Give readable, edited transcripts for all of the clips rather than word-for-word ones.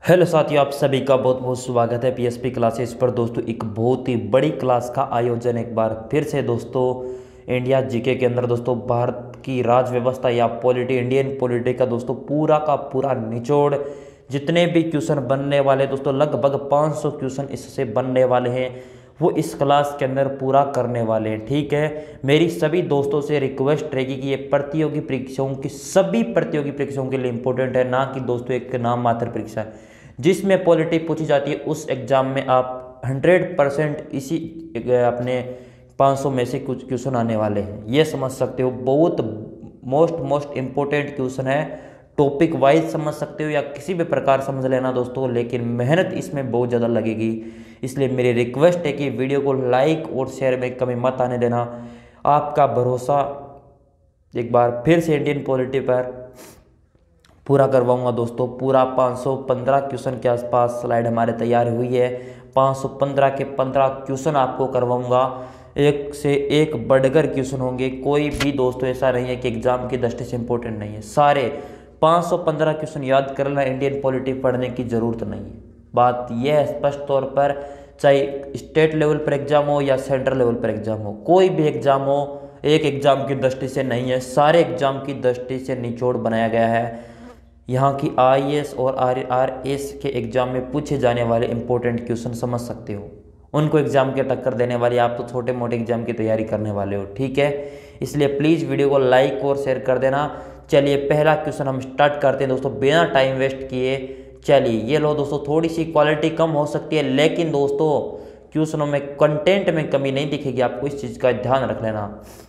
Hello साथियों, आप सभी का बहुत बहुत स्वागत है पीएसपी क्लासेस पर। दोस्तों, एक बहुत ही बड़ी क्लास का आयोजन एक बार फिर से दोस्तों इंडिया जीके के अंदर दोस्तों भारत की राज व्यवस्था या पॉलिटी, इंडियन पॉलिटी का दोस्तों पूरा का पूरा निचोड़, जितने भी क्वेश्चन बनने वाले दोस्तों लगभग 500 क्वेश्चन इससे बनने वाले हैं, वो इस क्लास के अंदर पूरा करने वाले हैं। ठीक है, मेरी सभी दोस्तों से रिक्वेस्ट रहेगी कि ये प्रतियोगी परीक्षाओं की सभी प्रतियोगी परीक्षाओं के लिए इंपॉर्टेंट है, ना कि दोस्तों एक नाम मात्र परीक्षा है जिसमें पॉलिटी पूछी जाती है। उस एग्जाम में आप 100% इसी अपने 500 में से कुछ क्वेश्चन आने वाले हैं, ये समझ सकते हो। बहुत मोस्ट इम्पोर्टेंट क्वेश्चन है, टॉपिक वाइज समझ सकते हो या किसी भी प्रकार समझ लेना दोस्तों, लेकिन मेहनत इसमें बहुत ज़्यादा लगेगी। इसलिए मेरी रिक्वेस्ट है कि वीडियो को लाइक और शेयर में कमी मत आने देना। आपका भरोसा एक बार फिर से इंडियन पॉलिटी पर पूरा करवाऊंगा दोस्तों। पूरा 515 क्वेश्चन के आसपास स्लाइड हमारे तैयार हुई है। 515 के 15 क्वेश्चन आपको करवाऊंगा, एक से एक बढ़कर क्वेश्चन होंगे। कोई भी दोस्तों ऐसा नहीं है कि एग्जाम की दृष्टि से इंपॉर्टेंट नहीं है, सारे 515 क्वेश्चन याद करना, इंडियन पॉलिटी पढ़ने की जरूरत नहीं है। बात यह है स्पष्ट तौर पर, चाहे स्टेट लेवल पर एग्जाम हो या सेंट्रल लेवल पर एग्जाम हो, कोई भी एग्जाम हो, एक एग्जाम की दृष्टि से नहीं है, सारे एग्जाम की दृष्टि से निचोड़ बनाया गया है। यहाँ की आईएएस और आरआरएस के एग्जाम में पूछे जाने वाले इंपॉर्टेंट क्वेश्चन समझ सकते हो, उनको एग्जाम के टक्कर देने वाले आप तो छोटे मोटे एग्जाम की तैयारी करने वाले हो। ठीक है, इसलिए प्लीज़ वीडियो को लाइक और शेयर कर देना। चलिए पहला क्वेश्चन हम स्टार्ट करते हैं दोस्तों बिना टाइम वेस्ट किए। चलिए ये लो दोस्तों, थोड़ी सी क्वालिटी कम हो सकती है, लेकिन दोस्तों क्वेश्चनों में कंटेंट में कमी नहीं दिखेगी, आपको इस चीज़ का ध्यान रख लेना।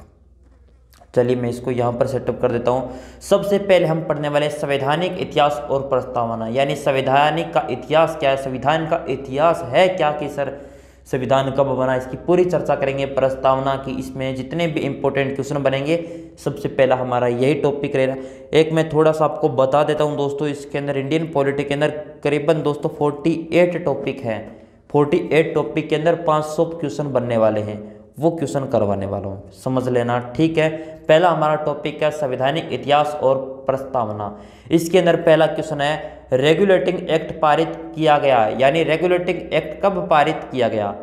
चलिए मैं इसको यहाँ पर सेटअप कर देता हूँ। सबसे पहले हम पढ़ने वाले संवैधानिक इतिहास और प्रस्तावना, यानी संवैधानिक का इतिहास क्या है, संविधान का इतिहास है क्या कि सर संविधान कब बना, इसकी पूरी चर्चा करेंगे। प्रस्तावना की इसमें जितने भी इंपॉर्टेंट क्वेश्चन बनेंगे, सबसे पहला हमारा यही टॉपिक रहेगा। एक मैं थोड़ा सा आपको बता देता हूँ दोस्तों, इसके अंदर इंडियन पॉलिटी के अंदर करीबन दोस्तों 48 टॉपिक हैं। 48 टॉपिक के अंदर 500 क्वेश्चन बनने वाले हैं, वो क्वेश्चन करवाने वाला हूँ, समझ लेना। ठीक है, पहला हमारा टॉपिक है संवैधानिक इतिहास और प्रस्तावना। इसके अंदर पहला क्वेश्चन है रेगुलेटिंग एक्ट पारित किया गया, यानी रेगुलेटिंग एक्ट कब पारित किया गया,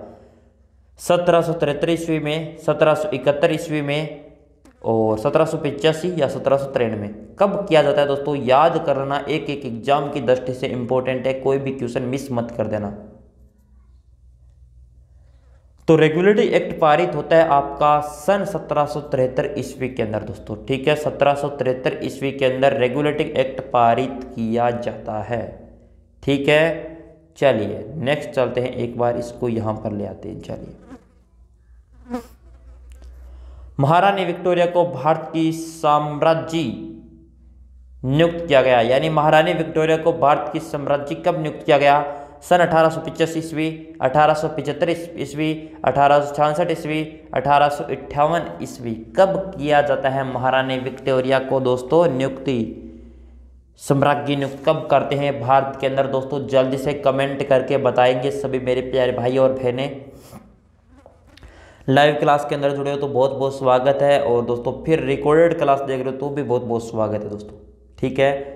1773 ईस्वी में, 1771 ईस्वी में और 1785 या 1793 में। कब किया जाता है दोस्तों, याद करना, एक एक एग्जाम की दृष्टि से इंपॉर्टेंट है, कोई भी क्वेश्चन मिस मत कर देना। तो रेगुलेटरी एक्ट पारित होता है आपका सन 1773 ईस्वी के अंदर दोस्तों। ठीक है, 1773 ईस्वी के अंदर रेगुलेटिंग एक्ट पारित किया जाता है। ठीक है, चलिए नेक्स्ट चलते हैं, एक बार इसको यहां पर ले आते हैं। चलिए, महारानी विक्टोरिया को भारत की साम्राज्ञी नियुक्त किया गया, यानी महारानी विक्टोरिया को भारत की साम्राज्ञी कब नियुक्त किया गया, सन 1885 ईस्वी, 1875 ईस्वी, 1866 ईस्वी, 1858 ईस्वी। कब किया जाता है महारानी विक्टोरिया को दोस्तों नियुक्ति, सम्राज्ञी नियुक्त कब करते हैं भारत के अंदर दोस्तों, जल्दी से कमेंट करके बताएंगे सभी मेरे प्यारे भाई और बहनें। लाइव क्लास के अंदर जुड़े हो तो बहुत बहुत स्वागत है, और दोस्तों फिर रिकॉर्डेड क्लास देख रहे हो तो भी बहुत बहुत स्वागत है दोस्तों। ठीक है,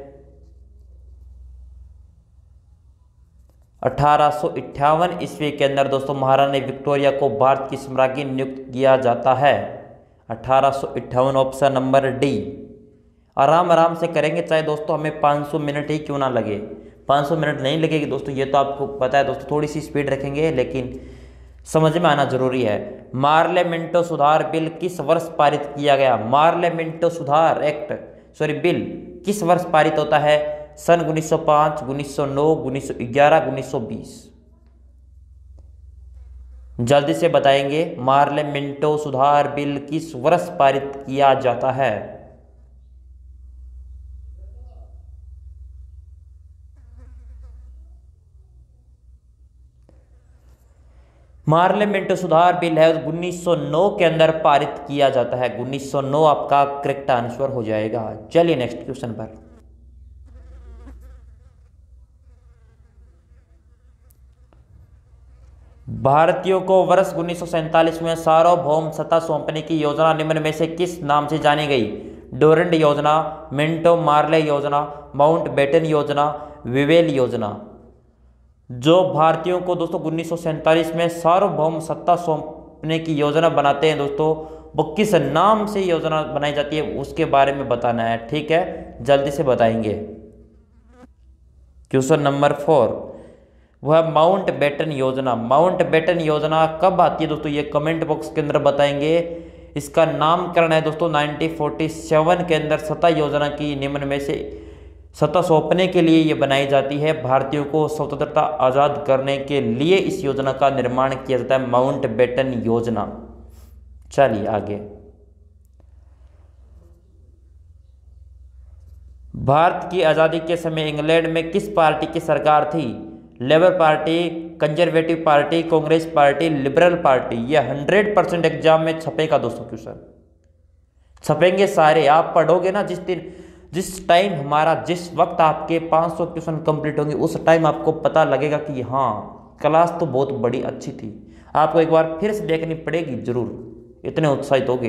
1858 ईस्वी के अंदर दोस्तों महारानी विक्टोरिया को भारत की सम्राज्ञी नियुक्त किया जाता है। 1858 ऑप्शन नंबर डी। आराम आराम से करेंगे, चाहे दोस्तों हमें 500 मिनट ही क्यों ना लगे, 500 मिनट नहीं लगेगी दोस्तों, ये तो आपको पता है दोस्तों। थोड़ी सी स्पीड रखेंगे लेकिन समझ में आना जरूरी है। मार्लेमेंटो सुधार बिल किस वर्ष पारित किया गया, मार्लेमेंटो सुधार एक्ट बिल किस वर्ष पारित होता है, सन 1905, 1909, 1911, 1920। जल्दी से बताएंगे, मार्लेमेंटो सुधार बिल किस वर्ष पारित किया जाता है। मार्लेमेंटो सुधार बिल है 1909 के अंदर पारित किया जाता है। 1909 आपका करेक्ट आंसर हो जाएगा। चलिए नेक्स्ट क्वेश्चन पर। भारतीयों को वर्ष 1947 में सार्वभौम सत्ता सौंपने की योजना निम्न में से किस नाम से जानी गई, डोरंड योजना, मिंटो मार्ले योजना, माउंटबेटन योजना, विवेल योजना। जो भारतीयों को दोस्तों 1947 में सार्वभौम सत्ता सौंपने की योजना बनाते हैं दोस्तों, वो किस नाम से योजना बनाई जाती है उसके बारे में बताना है। ठीक है, जल्दी से बताएंगे। क्वेश्चन नंबर 4, वह माउंट बेटन योजना। माउंट बेटन योजना कब आती है दोस्तों, ये कमेंट बॉक्स के अंदर बताएंगे। इसका नामकरण है दोस्तों 1947 के अंदर सत्ता योजना की निम्न में से सत्ता सौंपने के लिए ये बनाई जाती है। भारतीयों को स्वतंत्रता आज़ाद करने के लिए इस योजना का निर्माण किया जाता है, माउंट बेटन योजना। चलिए आगे। भारत की आज़ादी के समय इंग्लैंड में किस पार्टी की सरकार थी? Labour party, Conservative party, Congress party, Liberal party. यह 100% एग्जाम में छपेगा दोस्तों, क्वेश्चन छपेंगे सारे। आप पढ़ोगे ना जिस टाइम हमारा जिस वक्त आपके 500 क्वेश्चन कंप्लीट होंगे उस टाइम आपको पता लगेगा कि हाँ क्लास तो बहुत बड़ी अच्छी थी। आपको एक बार फिर से देखनी पड़ेगी जरूर, इतने उत्साहित होगे।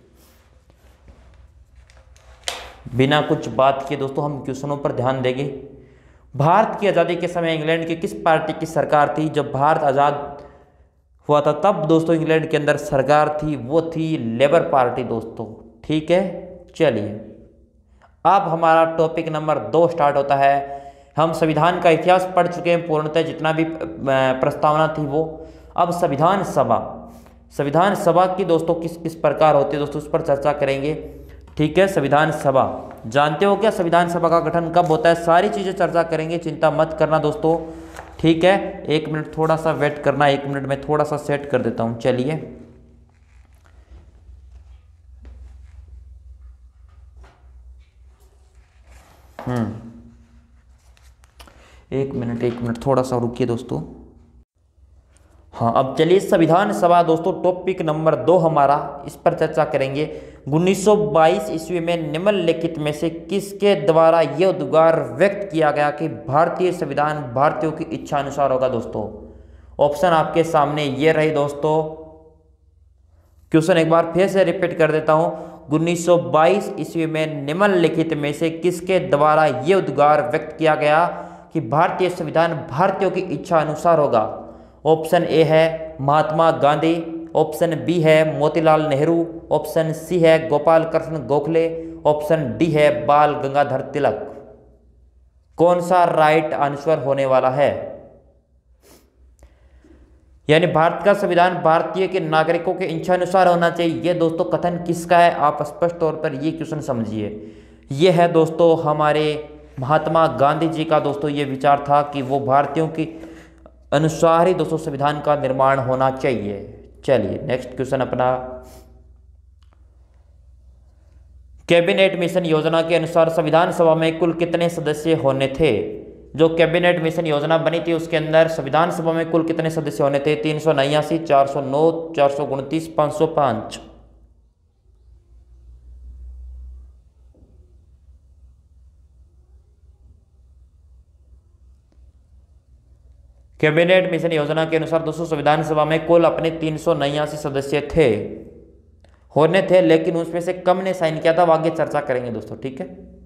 बिना कुछ बात किए दोस्तों हम क्वेश्चनों पर ध्यान देंगे। भारत की आज़ादी के समय इंग्लैंड की किस पार्टी की सरकार थी? जब भारत आज़ाद हुआ था तब दोस्तों इंग्लैंड के अंदर सरकार थी, वो थी लेबर पार्टी दोस्तों। ठीक है, चलिए अब हमारा टॉपिक नंबर 2 स्टार्ट होता है। हम संविधान का इतिहास पढ़ चुके हैं पूर्णतः, जितना भी प्रस्तावना थी वो। अब संविधान सभा की दोस्तों किस किस प्रकार होती है दोस्तों, उस पर चर्चा करेंगे। ठीक है, संविधान सभा जानते हो क्या? संविधान सभा का गठन कब होता है? सारी चीज़ें चर्चा करेंगे, चिंता मत करना दोस्तों। ठीक है, 1 मिनट थोड़ा सा वेट करना, 1 मिनट में थोड़ा सा सेट कर देता हूँ। चलिए एक मिनट थोड़ा सा रुकिए दोस्तों। हाँ, अब चलिए संविधान सभा दोस्तों टॉपिक नंबर 2 हमारा, इस पर चर्चा करेंगे। 1922 ईस्वी में निम्नलिखित में से किसके द्वारा यह उद्गार व्यक्त किया गया कि भारतीय संविधान भारतीयों की इच्छा अनुसार होगा? दोस्तों ऑप्शन आपके सामने ये रही दोस्तों। क्वेश्चन एक बार फिर से रिपीट कर देता हूं। 1922 ईस्वी में निम्नलिखित में से किसके द्वारा यह उद्गार व्यक्त किया गया कि भारतीय संविधान भारतीयों की इच्छा अनुसार होगा? ऑप्शन ए है महात्मा गांधी, ऑप्शन बी है मोतीलाल नेहरू, ऑप्शन सी है गोपाल कृष्ण गोखले, ऑप्शन डी है बाल गंगाधर तिलक। कौन सा राइट आंसर होने वाला है? यानी भारत का संविधान भारतीय के नागरिकों के इच्छा अनुसार होना चाहिए, ये दोस्तों कथन किसका है? आप स्पष्ट तौर पर ये क्वेश्चन समझिए। ये है दोस्तों हमारे महात्मा गांधी जी का दोस्तों ये विचार था कि वो भारतीयों के अनुसार ही दोस्तों संविधान का निर्माण होना चाहिए। चलिए नेक्स्ट क्वेश्चन अपना। कैबिनेट मिशन योजना के अनुसार संविधान सभा में कुल कितने सदस्य होने थे? जो कैबिनेट मिशन योजना बनी थी उसके अंदर संविधान सभा में कुल कितने सदस्य होने थे? 379, 409, 429, 505। कैबिनेट मिशन योजना के अनुसार दोस्तों संविधान सभा में कुल अपने 379 सदस्य होने थे, लेकिन उसमें से कम ने साइन किया था। वो आगे चर्चा करेंगे दोस्तों। ठीक है,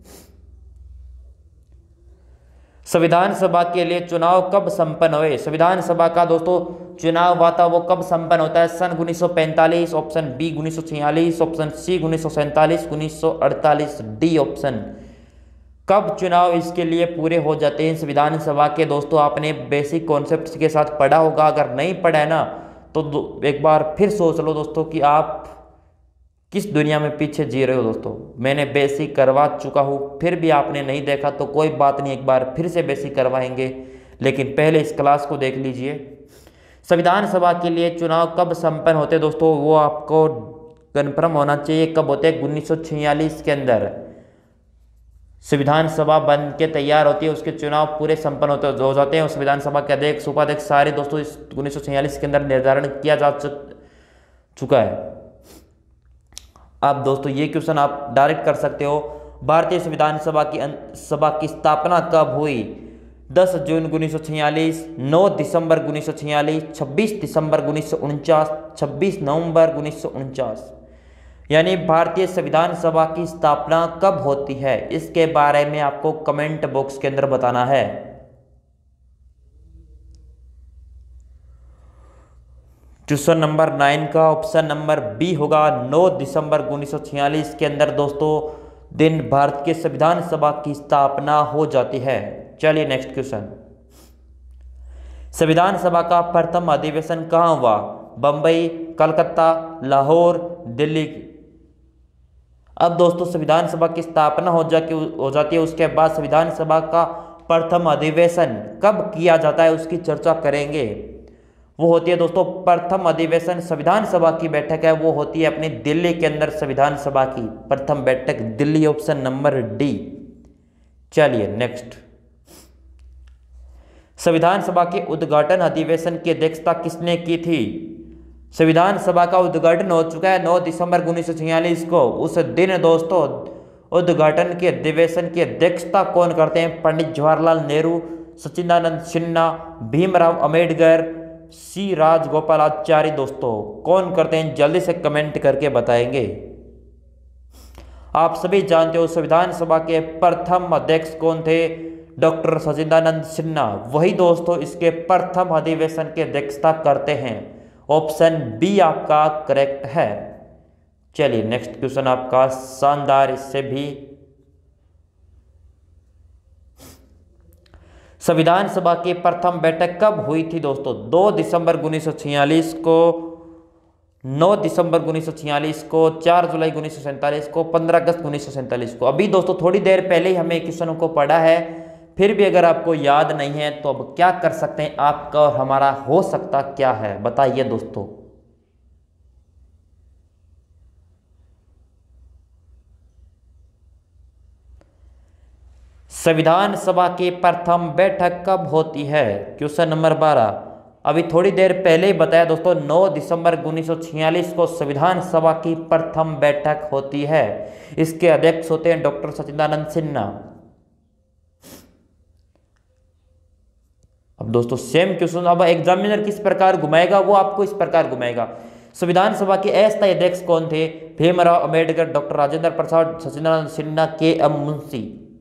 संविधान सभा के लिए चुनाव कब संपन्न हुए? संविधान सभा का दोस्तों चुनाव हुआ था वो कब संपन्न होता है? सन 1945, option B 1946, option C 1947, 1948, D option. कब चुनाव इसके लिए पूरे हो जाते हैं संविधान सभा के? दोस्तों आपने बेसिक कॉन्सेप्ट्स के साथ पढ़ा होगा, अगर नहीं पढ़ा है ना तो एक बार फिर सोच लो दोस्तों कि आप किस दुनिया में पीछे जी रहे हो। दोस्तों मैंने बेसिक करवा चुका हूँ, फिर भी आपने नहीं देखा तो कोई बात नहीं, एक बार फिर से बेसिक करवाएंगे, लेकिन पहले इस क्लास को देख लीजिए। संविधान सभा के लिए चुनाव कब संपन्न होते दोस्तों वो आपको कन्फर्म होना चाहिए। कब होते हैं? 1946 के अंदर संविधान सभा बन के तैयार होती है, उसके चुनाव पूरे संपन्न हो जाते हैं। संविधान सभा के अध्यक्ष उपाध्यक्ष सारे दोस्तों इस 1946 के अंदर निर्धारण किया जा चुका है। अब दोस्तों ये क्वेश्चन आप डायरेक्ट कर सकते हो। भारतीय संविधान सभा की स्थापना कब हुई? 10 जून 1946, 9 दिसंबर 1946, 26 दिसंबर 1949, 26 नवंबर 1949। यानी भारतीय संविधान सभा की स्थापना कब होती है, इसके बारे में आपको कमेंट बॉक्स के अंदर बताना है। क्वेश्चन नंबर 9 का ऑप्शन नंबर बी होगा। 9 दिसंबर 1946 के अंदर दोस्तों दिन भारत के संविधान सभा की स्थापना हो जाती है। चलिए नेक्स्ट क्वेश्चन। संविधान सभा का प्रथम अधिवेशन कहाँ हुआ? बंबई, कलकत्ता, लाहौर, दिल्ली। अब दोस्तों संविधान सभा की स्थापना हो जाती है, उसके बाद संविधान सभा का प्रथम अधिवेशन कब किया जाता है उसकी चर्चा करेंगे। वो होती है दोस्तों प्रथम अधिवेशन संविधान सभा की बैठक है, वो होती है अपनी दिल्ली के अंदर संविधान सभा की प्रथम बैठक दिल्ली, ऑप्शन नंबर डी। चलिए नेक्स्ट। संविधान सभा के उद्घाटन अधिवेशन की अध्यक्षता किसने की थी? संविधान सभा का उद्घाटन हो चुका है 9 दिसंबर 1946 को। उस दिन दोस्तों उद्घाटन के अधिवेशन की अध्यक्षता कौन करते हैं? पंडित जवाहरलाल नेहरू, सच्चिदानंद सिन्हा, भीमराव अंबेडकर, सी राजगोपालाचारी। दोस्तों कौन करते हैं जल्दी से कमेंट करके बताएंगे। आप सभी जानते हो संविधान सभा के प्रथम अध्यक्ष कौन थे? डॉक्टर सच्चिदानंद सिन्हा, वही दोस्तों इसके प्रथम अधिवेशन की अध्यक्षता करते हैं। ऑप्शन बी आपका करेक्ट है। चलिए नेक्स्ट क्वेश्चन आपका शानदार, इससे भी संविधान सभा की प्रथम बैठक कब हुई थी दोस्तों? 2 दिसंबर 1946 को, 9 दिसंबर 1946 को, 4 जुलाई 1947 को, 15 अगस्त 1947 को। अभी दोस्तों थोड़ी देर पहले ही हमें क्वेश्चनों को पढ़ा है, फिर भी अगर आपको याद नहीं है तो अब क्या कर सकते हैं, आपका और हमारा हो सकता क्या है बताइए दोस्तों। संविधान सभा की प्रथम बैठक कब होती है? Question number 12। अभी थोड़ी देर पहले ही बताया दोस्तों 9 दिसंबर 1946 को संविधान सभा की प्रथम बैठक होती है। इसके अध्यक्ष होते हैं डॉक्टर सच्चिदानंद सिन्हा। अब दोस्तों सेम क्वेश्चन अब एग्जामिनर किस प्रकार घुमाएगा, वो आपको इस प्रकार घुमाएगा। संविधान सभा के अस्थायी अध्यक्ष कौन थे? Bhimrao Ambedkar, doctor Rajendra Prasad, Sachchidananda Sinha, K M. मुंशी।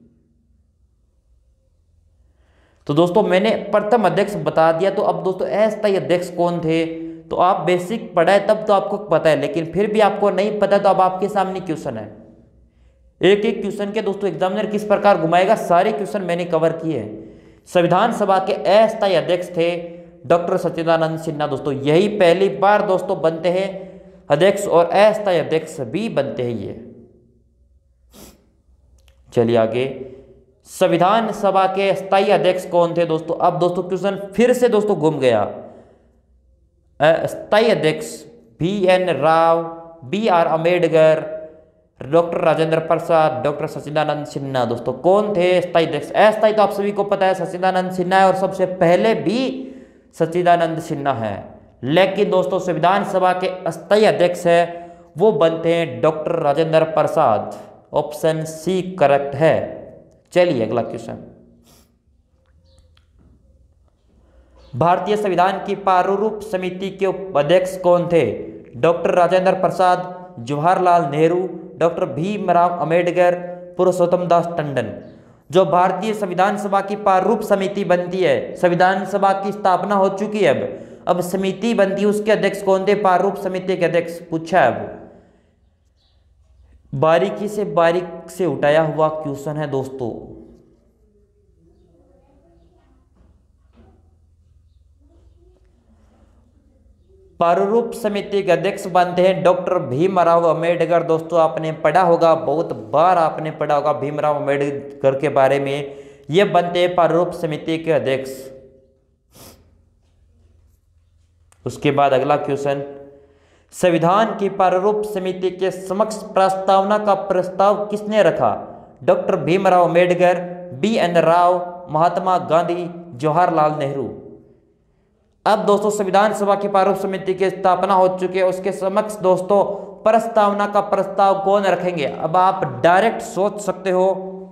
तो दोस्तों मैंने प्रथम अध्यक्ष बता दिया, तो अब दोस्तों अस्थायी अध्यक्ष कौन थे? तो आप बेसिक पढ़ा है तब तो आपको पता है, लेकिन फिर भी आपको नहीं पता तो अब आपके सामने क्वेश्चन है। एक एक क्वेश्चन के दोस्तों एग्जामिनर किस प्रकार घुमाएगा, सारे क्वेश्चन मैंने कवर किए हैं। संविधान सभा के अस्थायी अध्यक्ष थे डॉक्टर सच्चिदानंद सिन्हा। दोस्तों यही पहली बार दोस्तों बनते हैं अध्यक्ष, और अस्थायी अध्यक्ष भी बनते हैं ये। चलिए आगे। संविधान सभा के स्थायी अध्यक्ष कौन थे दोस्तों? अब दोस्तों क्वेश्चन फिर से दोस्तों घूम गया। स्थायी अध्यक्ष B.N. Rao, B.R. Ambedkar, doctor Rajendra Prasad, doctor Sachchidananda Sinha. दोस्तों कौन थे स्थायी अध्यक्ष? अस्थायी तो आप सभी को पता है सच्चिदानंद सिन्हा है, और सबसे पहले भी सच्चिदानंद सिन्हा है। लेकिन दोस्तों संविधान सभा के अस्थायी अध्यक्ष है वो बनते हैं doctor Rajendra Prasad. Option C correct है। चलिए अगला क्वेश्चन। भारतीय संविधान की प्रारूप समिति के उपाध्यक्ष कौन थे? Doctor Rajendra Prasad, Jawaharlal Nehru, doctor Bhimrao Ambedkar, Purushottam Das Tandon. जो भारतीय संविधान सभा की प्रारूप समिति बनती है, संविधान सभा की स्थापना हो चुकी है, अब समिति बनती है, उसके अध्यक्ष कौन थे? प्रारूप समिति के अध्यक्ष पूछा है। अब बारीकी से उठाया हुआ क्वेश्चन है दोस्तों। प्रारूप समिति के अध्यक्ष बनते हैं डॉक्टर भीमराव अंबेडकर। दोस्तों आपने पढ़ा होगा, बहुत बार आपने पढ़ा होगा भीमराव अंबेडकर के बारे में। ये बनते हैं प्रारूप समिति के अध्यक्ष। उसके बाद अगला क्वेश्चन। संविधान की प्रारूप समिति के समक्ष प्रस्तावना का प्रस्ताव किसने रखा? Doctor Bhimrao Ambedkar, B.N. राव, महात्मा गांधी, जवाहरलाल नेहरू। अब दोस्तों संविधान सभा की प्रारूप समिति की स्थापना हो चुकी है, उसके समक्ष दोस्तों प्रस्तावना का प्रस्ताव कौन रखेंगे? अब आप डायरेक्ट सोच सकते हो,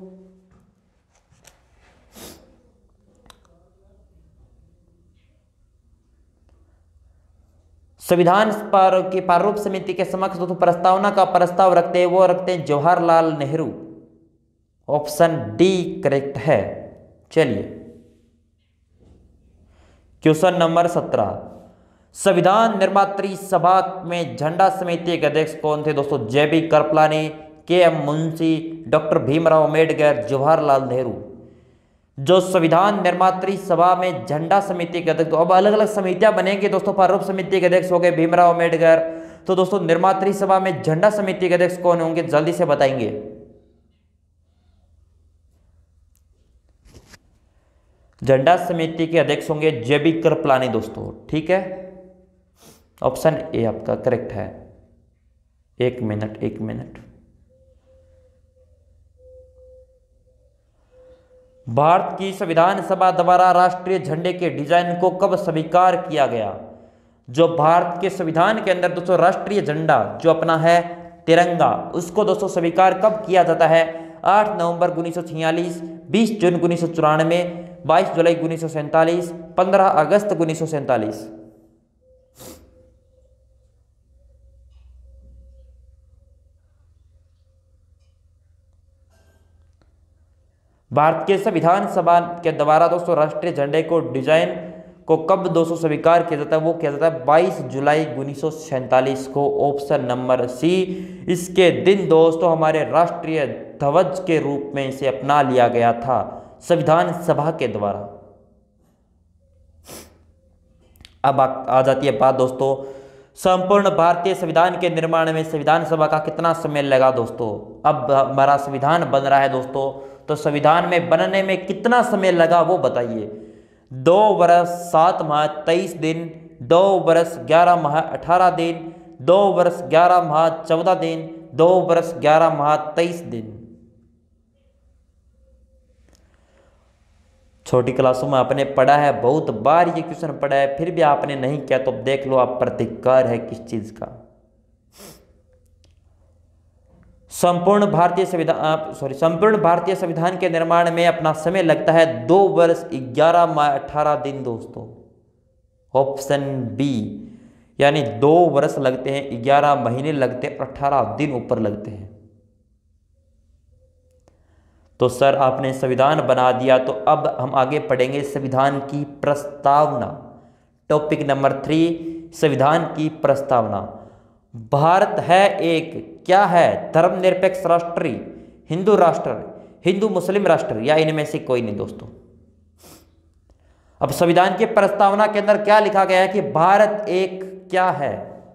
संविधान की प्रारूप समिति के समक्ष दोस्तों प्रस्तावना का प्रस्ताव रखते हैं, वो रखते हैं Jawaharlal Nehru. Option D correct है। चलिए क्वेश्चन नंबर 17। संविधान निर्मात्री सभा में झंडा समिति के अध्यक्ष कौन थे दोस्तों? JB Kripalani, KM Munshi, doctor Bhimrao Ambedkar, Jawaharlal Nehru. जो संविधान निर्मात्री सभा में झंडा समिति के अध्यक्ष, तो अब अलग अलग समितियां बनेंगी दोस्तों। प्रारूप समिति के अध्यक्ष हो गए भीमराव अम्बेडकर। तो दोस्तों निर्मात्री सभा में झंडा समिति के अध्यक्ष कौन होंगे, जल्दी से बताएंगे। झंडा समिति के अध्यक्ष होंगे JB कृपलानी दोस्तों, ठीक है। ऑप्शन ए आपका करेक्ट है। एक मिनट। भारत की संविधान सभा द्वारा राष्ट्रीय झंडे के डिजाइन को कब स्वीकार किया गया? जो भारत के संविधान के अंदर दोस्तों राष्ट्रीय झंडा जो अपना है तिरंगा, उसको दोस्तों स्वीकार कब किया जाता है? 8 नवंबर 1946, 20 जून 1994, 22 जुलाई 1947, 15 अगस्त 1947। भारत के संविधान सभा के द्वारा दोस्तों राष्ट्रीय झंडे को डिजाइन को कब दोस्तों स्वीकार किया जाता है? वो किया जाता है 22 जुलाई 1947 को। Option number C. इसके दिन दोस्तों हमारे राष्ट्रीय ध्वज के रूप में इसे अपना लिया गया था संविधान सभा के द्वारा। अब आ जाती है बात दोस्तों संपूर्ण भारतीय संविधान के निर्माण में संविधान सभा का कितना समय लगा दोस्तों? अब हमारा संविधान बन रहा है दोस्तों, तो संविधान में बनने में कितना समय लगा वो बताइए। 2 वर्ष 7 माह 23 दिन, 2 वर्ष 11 माह 18 दिन, 2 वर्ष 11 माह 14 दिन, 2 वर्ष 11 माह 23 दिन। छोटी क्लासों में आपने पढ़ा है, बहुत बार ये क्वेश्चन पढ़ा है, फिर भी आपने नहीं किया तो देख लो आप प्रतिकार है किस चीज का। संपूर्ण भारतीय संविधान के निर्माण में अपना समय लगता है 2 वर्ष 11 माह 18 दिन दोस्तों। ऑप्शन बी, यानी 2 वर्ष लगते हैं, 11 महीने लगते हैं, 18 दिन ऊपर लगते हैं। तो सर आपने संविधान बना दिया, तो अब हम आगे पढ़ेंगे संविधान की प्रस्तावना। टॉपिक नंबर 3, संविधान की प्रस्तावना। भारत है एक क्या है? धर्मनिरपेक्ष राष्ट्र, हिंदू राष्ट्र, हिंदू मुस्लिम राष्ट्र, या इनमें से कोई नहीं दोस्तों। अब संविधान की प्रस्तावना के अंदर क्या लिखा गया है कि भारत एक क्या है?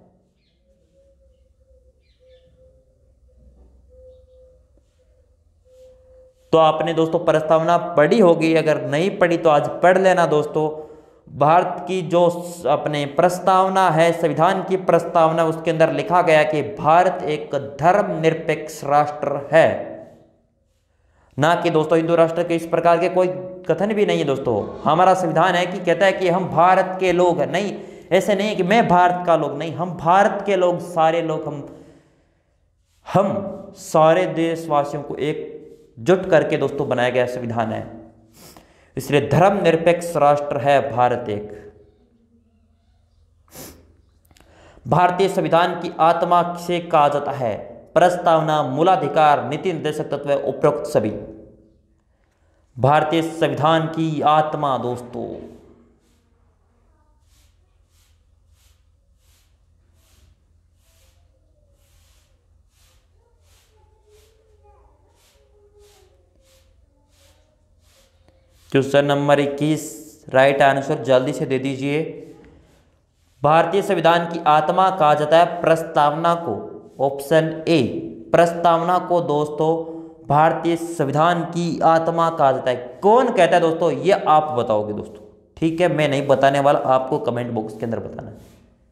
तो आपने दोस्तों प्रस्तावना पढ़ी होगी, अगर नहीं पढ़ी तो आज पढ़ लेना दोस्तों। भारत की जो अपने प्रस्तावना है, संविधान की प्रस्तावना, उसके अंदर लिखा गया कि भारत एक धर्मनिरपेक्ष राष्ट्र है, ना कि दोस्तों हिंदू राष्ट्र के इस प्रकार के कोई कथन भी नहीं है दोस्तों। हमारा संविधान है कि कहता है कि हम भारत के लोग हैं, नहीं ऐसे नहीं है कि मैं भारत का लोग, नहीं, हम भारत के लोग, सारे लोग, हम सारे देशवासियों को एकजुट करके दोस्तों बनाया गया संविधान है, इसलिए धर्मनिरपेक्ष राष्ट्र है भारत एक। भारतीय संविधान की आत्मा से कहा जाता है प्रस्तावना, मूलाधिकार, नीति निर्देशक तत्व, उपरोक्त सभी। भारतीय संविधान की आत्मा दोस्तों, क्वेश्चन नंबर 21 राइट आंसर जल्दी से दे दीजिए। भारतीय संविधान की आत्मा कहा जाता है प्रस्तावना को। ऑप्शन ए, प्रस्तावना को दोस्तों भारतीय संविधान की आत्मा कहा जाता है। कौन कहता है दोस्तों? ये आप बताओगे दोस्तों, ठीक है, मैं नहीं बताने वाला, आपको कमेंट बॉक्स के अंदर बताना है।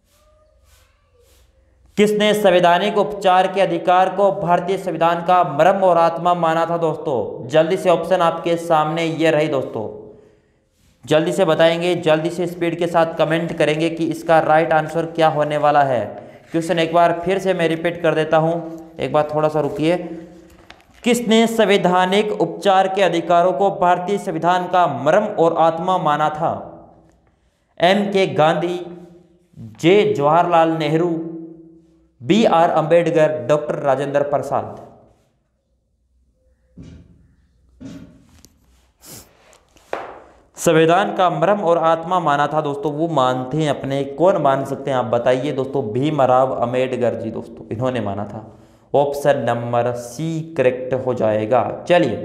किसने संवैधानिक उपचार के अधिकार को भारतीय संविधान का मर्म और आत्मा माना था दोस्तों? जल्दी से ऑप्शन आपके सामने ये रही दोस्तों, जल्दी से बताएंगे, जल्दी से स्पीड के साथ कमेंट करेंगे कि इसका राइट आंसर क्या होने वाला है। क्वेश्चन एक बार फिर से मैं रिपीट कर देता हूं, एक बार थोड़ा सा रुकिए। किसने संवैधानिक उपचार के अधिकारों को भारतीय संविधान का मर्म और आत्मा माना था? M.K. Gandhi, J. Jawaharlal Nehru, B.R. Ambedkar, doctor Rajendra Prasad. संविधान का मर्म और आत्मा माना था दोस्तों, वो मानते हैं अपने, कौन मान सकते हैं आप बताइए दोस्तों? भीमराव अम्बेडकर जी दोस्तों, इन्होंने माना था। ऑप्शन नंबर सी करेक्ट हो जाएगा। चलिए,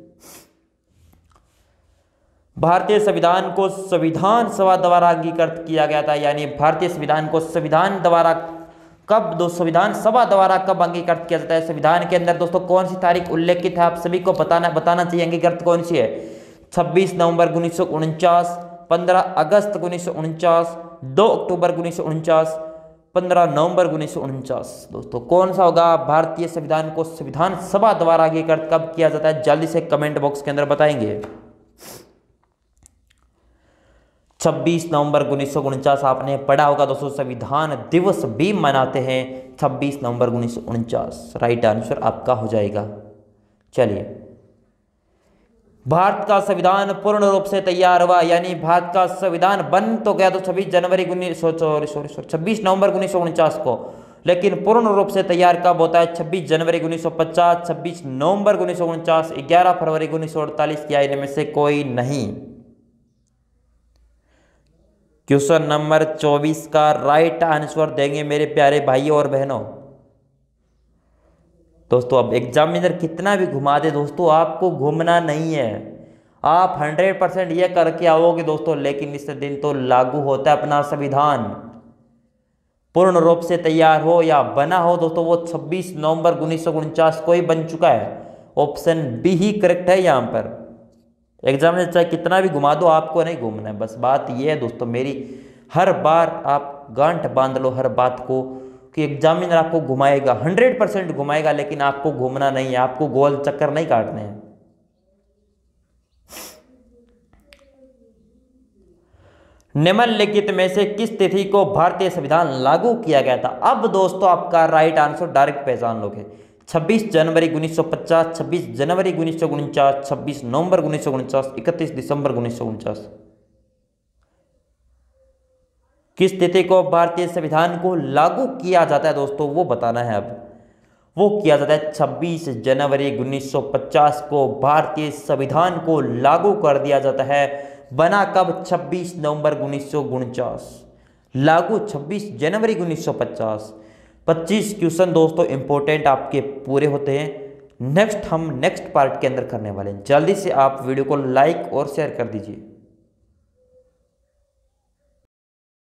भारतीय संविधान को संविधान सभा द्वारा अंगीकृत किया गया था, यानी भारतीय संविधान को संविधान द्वारा कब संविधान सभा द्वारा कब अंगीकृत किया जाता है? संविधान के अंदर दोस्तों कौन सी तारीख उल्लेखित है? आप सभी को बताना चाहिए अंगीकृत कौन सी है। 26 नवंबर 1949, 15 अगस्त 1949, 2 अक्टूबर 1949, 15 नवंबर 1949। दोस्तों कौन सा होगा? भारतीय संविधान को संविधान सभा द्वारा अंगीकृत कब किया जाता है? जल्दी से कमेंट बॉक्स के अंदर बताएंगे। 26 नवंबर 1949 आपने पढ़ा होगा दोस्तों, संविधान दिवस भी मनाते हैं 26 नवंबर 1949। राइट आंसर आपका हो जाएगा। चलिए, भारत का संविधान पूर्ण रूप से तैयार हुआ, यानी भारत का संविधान बन तो गया तो 26 नवंबर 1949 को, लेकिन पूर्ण रूप से तैयार कब होता है? 26 जनवरी 1950, 26 नवंबर 1949, 11 फरवरी 1948, या इनमें से कोई नहीं। क्वेश्चन नंबर 24 का राइट आंसर देंगे मेरे प्यारे भाइयों और बहनों। दोस्तों अब एग्जामिनर कितना भी घुमा दे दोस्तों, आपको घूमना नहीं है। आप 100% ये करके आओगे दोस्तों, लेकिन इस दिन तो लागू होता है अपना संविधान। पूर्ण रूप से तैयार हो या बना हो दोस्तों, वो 26 नवंबर 1949 को ही बन चुका है। ऑप्शन बी ही करेक्ट है यहाँ पर। एग्जामिनर चाहे कितना भी घुमा दो, आपको नहीं घूमना है। बस बात यह है दोस्तों, मेरी हर बार आप गांठ बांध लो हर बात को, कि एग्जामिनर आपको घुमाएगा, 100% घुमाएगा, लेकिन आपको घूमना नहीं है, आपको गोल चक्कर नहीं काटने हैं। निम्नलिखित में से किस तिथि को भारतीय संविधान लागू किया गया था? अब दोस्तों आपका राइट आंसर डायरेक्ट पहचान लोगे। 26 जनवरी 1950, 26 जनवरी 1949, 26 नवंबर 1949, 31 दिसंबर 1949। किस तिथि को भारतीय संविधान को लागू किया जाता है दोस्तों, वो बताना है। अब वो किया जाता है 26 जनवरी 1950 को भारतीय संविधान को लागू कर दिया जाता है। बना कब? 26 नवंबर 1949, लागू 26 जनवरी 1950। 25 क्वेश्चन दोस्तों इंपॉर्टेंट आपके पूरे होते हैं। नेक्स्ट हम नेक्स्ट पार्ट के अंदर करने वाले हैं। जल्दी से आप वीडियो को लाइक और शेयर कर दीजिए।